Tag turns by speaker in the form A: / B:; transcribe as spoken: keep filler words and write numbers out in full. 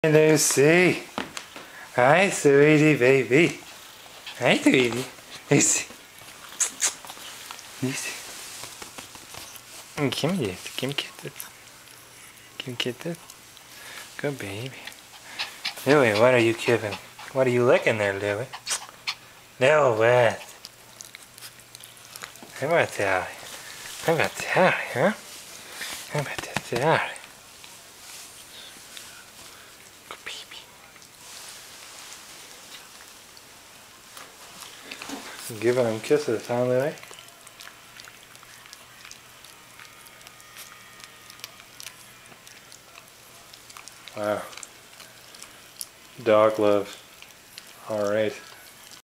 A: Lucy. Hi, sweetie baby. Hi, sweetie. Lucy. Lucy. Kim yedi. Kim kedi. Kim kedi. Good baby. Louie, what are you giving? What are you licking there, Louie? No, what? How about that? How about that, huh? How about that? Good baby. Giving him kisses, huh, Louie? Wow. Dog love. Alright.